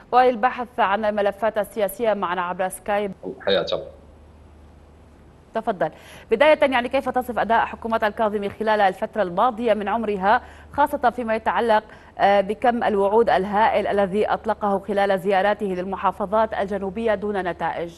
وللبحث عن الملفات السياسية معنا عبر سكايب. حياك الله. تفضل. بداية يعني كيف تصف أداء حكومة الكاظمي خلال الفترة الماضية من عمرها، خاصة فيما يتعلق بكم الوعود الهائل الذي أطلقه خلال زياراته للمحافظات الجنوبية دون نتائج؟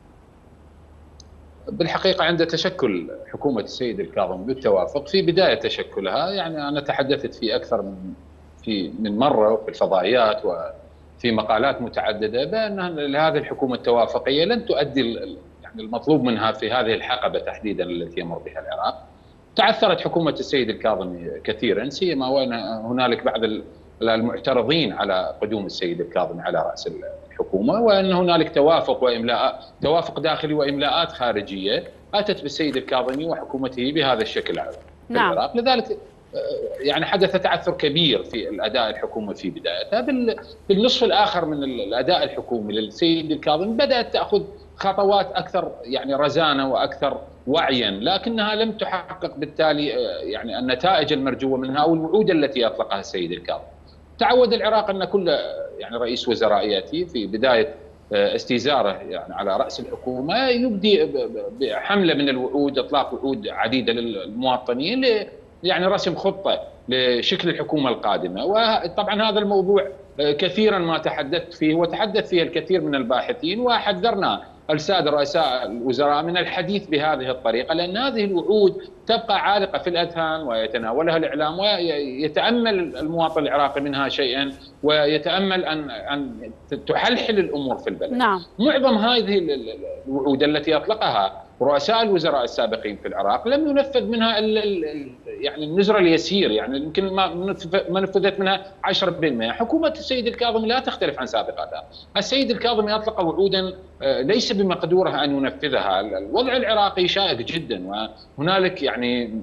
بالحقيقة عند تشكل حكومة السيد الكاظمي بالتوافق في بداية تشكلها، يعني أنا تحدثت في أكثر من مرة في الفضائيات وفي مقالات متعددة بأن هذه الحكومة التوافقية لن تؤدي يعني المطلوب منها في هذه الحقبة تحديدا التي يمر بها العراق. تعثرت حكومة السيد الكاظمي كثيرا، سيما وأن هنالك بعض المعترضين على قدوم السيد الكاظمي على رأس الحكومة، وأن هنالك توافق داخلي وإملاءات خارجية أتت بالسيد الكاظمي وحكومته بهذا الشكل في العراق. لذلك يعني حدث تعثر كبير في الأداء الحكومي في بدايتها. بالنصف الآخر من الأداء الحكومي للسيد الكاظمي بدأت تأخذ خطوات أكثر يعني رزانة وأكثر وعيا، لكنها لم تحقق بالتالي يعني النتائج المرجوة منها أو الوعود التي أطلقها السيد الكاظمي. تعود العراق أن كل يعني رئيس وزراء يأتي في بداية استيزاره يعني على رأس الحكومة يبدي بحملة من الوعود، إطلاق وعود عديدة للمواطنين يعني رسم خطة لشكل الحكومة القادمة. وطبعا هذا الموضوع كثيرا ما تحدثت فيه وتحدث فيه الكثير من الباحثين، وحذرنا السادة رؤساء الوزراء من الحديث بهذه الطريقة، لأن هذه الوعود تبقى عالقة في الأذهان ويتناولها الإعلام ويتأمل المواطن العراقي منها شيئا ويتأمل أن تحلحل الأمور في البلد. نعم. معظم هذه الوعود التي أطلقها رؤساء الوزراء السابقين في العراق لم ينفذ منها يعني النزر اليسير، يعني يمكن ما نفذت منها 10%. حكومة السيد الكاظمي لا تختلف عن سابقاتها. السيد الكاظمي أطلق وعودا ليس بمقدورها أن ينفذها. الوضع العراقي شائك جدا، وهنالك يعني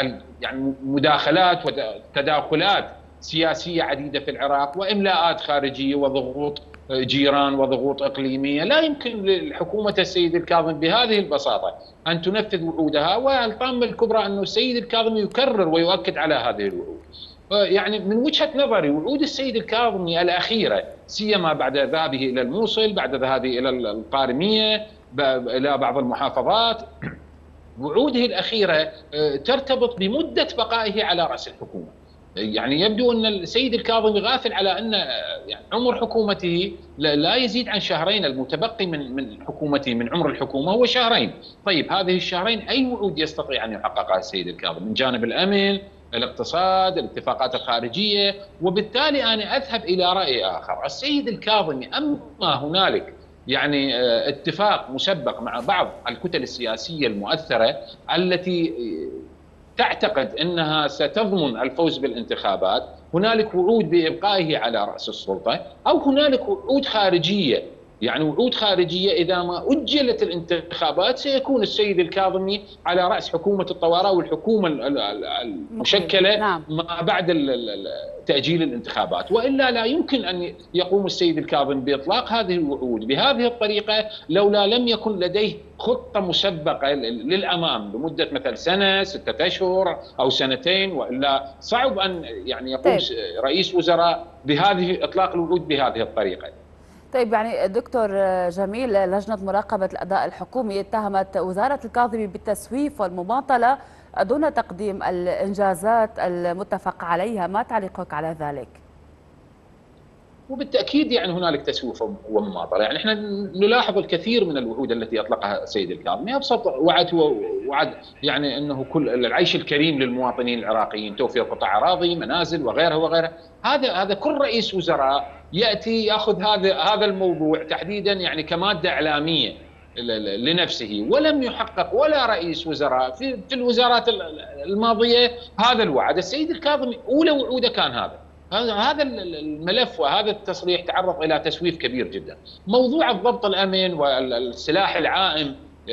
مداخلات وتداخلات سياسية عديدة في العراق وإملاءات خارجية وضغوط جيران وضغوط إقليمية. لا يمكن لحكومة السيد الكاظمي بهذه البساطة أن تنفذ وعودها. والطامة الكبرى أن السيد الكاظمي يكرر ويؤكد على هذه الوعود. يعني من وجهة نظري وعود السيد الكاظمي الأخيرة، سيما بعد ذهابه إلى الموصل، بعد ذهابه إلى القارمية، إلى بعض المحافظات، وعوده الأخيرة ترتبط بمدة بقائه على رأس الحكومة. يعني يبدو أن السيد الكاظمي غافل على أن يعني عمر حكومته لا يزيد عن شهرين. المتبقي من حكومته من عمر الحكومة هو شهرين. طيب هذه الشهرين أي وعود يستطيع أن يحققها السيد الكاظمي من جانب الأمن، الاقتصاد، الاتفاقات الخارجية؟ وبالتالي أنا أذهب إلى رأي آخر. السيد الكاظمي أما هنالك يعني اتفاق مسبق مع بعض الكتل السياسية المؤثرة التي تعتقد أنها ستضمن الفوز بالانتخابات، هنالك وعود بإبقائه على رأس السلطة، أو هنالك وعود خارجية. يعني وعود خارجية إذا ما أجلت الانتخابات سيكون السيد الكاظمي على رأس حكومة الطوارئ والحكومة المشكلة ما بعد تأجيل الانتخابات. وإلا لا يمكن أن يقوم السيد الكاظمي بإطلاق هذه الوعود بهذه الطريقة لولا لم يكن لديه خطة مسبقة للأمام لمدة مثل سنة، 6 أشهر أو سنتين. وإلا صعب أن يعني يقوم رئيس وزراء بهذه إطلاق الوعود بهذه الطريقة. طيب يعني دكتور جميل، لجنة مراقبة الأداء الحكومي اتهمت وزارة الكاظمي بالتسويف والمماطلة دون تقديم الإنجازات المتفق عليها، ما تعليقك على ذلك؟ وبالتأكيد يعني هنالك تسويف ومماطلة. يعني احنا نلاحظ الكثير من الوعود التي أطلقها السيد الكاظمي. أبسط وعد هو وعد يعني أنه كل العيش الكريم للمواطنين العراقيين، توفير قطع أراضي، منازل وغيرها وغيرها. هذا كل رئيس وزراء يأتي يأخذ هذا الموضوع تحديدا يعني كمادة إعلامية لنفسه، ولم يحقق ولا رئيس وزراء في الوزارات الماضية هذا الوعد. السيد الكاظمي أولى وعوده كان هذا الملف، وهذا التصريح تعرض إلى تسويف كبير جدا. موضوع الضبط الأمن والسلاح العائم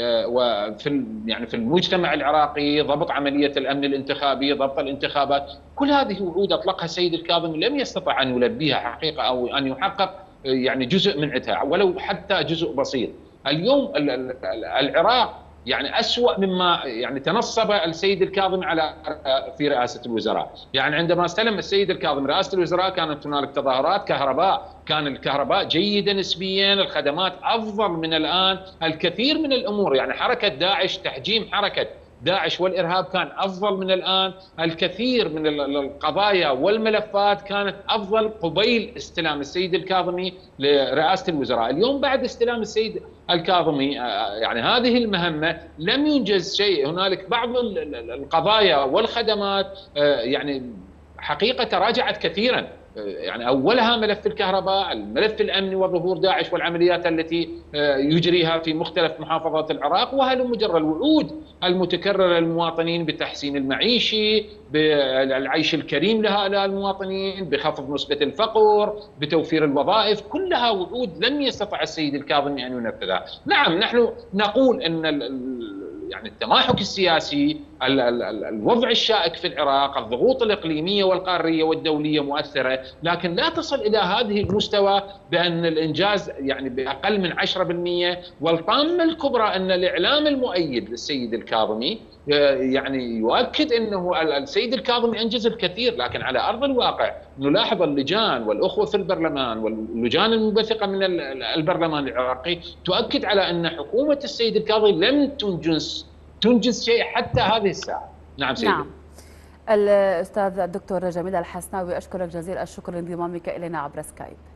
وفي المجتمع العراقي، ضبط عملية الأمن الانتخابي، ضبط الانتخابات، كل هذه وعود أطلقها السيد الكاظمي لم يستطع أن يلبيها حقيقة أو أن يحقق يعني جزء من عتها ولو حتى جزء بسيط. اليوم العراق يعني أسوأ مما يعني تنصب السيد الكاظمي على في رئاسة الوزراء. يعني عندما استلم السيد الكاظمي رئاسة الوزراء كانت هنالك تظاهرات كهرباء، كان الكهرباء جيدة نسبيا، الخدمات أفضل من الآن، الكثير من الأمور يعني حركة داعش، تحجيم حركة داعش والإرهاب كان أفضل من الآن، الكثير من القضايا والملفات كانت أفضل قبيل استلام السيد الكاظمي لرئاسة الوزراء. اليوم بعد استلام السيد الكاظمي يعني هذه المهمة لم ينجز شيء، هنالك بعض القضايا والخدمات يعني حقيقة تراجعت كثيرا، يعني أولها ملف الكهرباء، الملف الأمني وظهور داعش والعمليات التي يجريها في مختلف محافظات العراق، وهل مجرد الوعود المتكررة للمواطنين بتحسين المعيشي، بالعيش الكريم لهؤلاء المواطنين، بخفض نسبة الفقر، بتوفير الوظائف، كلها وعود لم يستطع السيد الكاظمي أن ينفذها. نعم نحن نقول أن يعني التماحك السياسي، الوضع الشائك في العراق، الضغوط الإقليمية والقارية والدولية مؤثرة، لكن لا تصل إلى هذه المستوى بأن الإنجاز يعني بأقل من 10%. والطامة الكبرى أن الإعلام المؤيد للسيد الكاظمي يعني يؤكد أنه السيد الكاظمي أنجز الكثير، لكن على أرض الواقع نلاحظ اللجان والأخوة في البرلمان واللجان المنبثقة من البرلمان العراقي تؤكد على أن حكومة السيد الكاظمي لم تنجز شيء حتى هذه الساعة. نعم سيدي. نعم. الأستاذ الدكتور جميل الحسناوي، أشكرك جزيل الشكر لانضمامك إلينا عبر سكايب.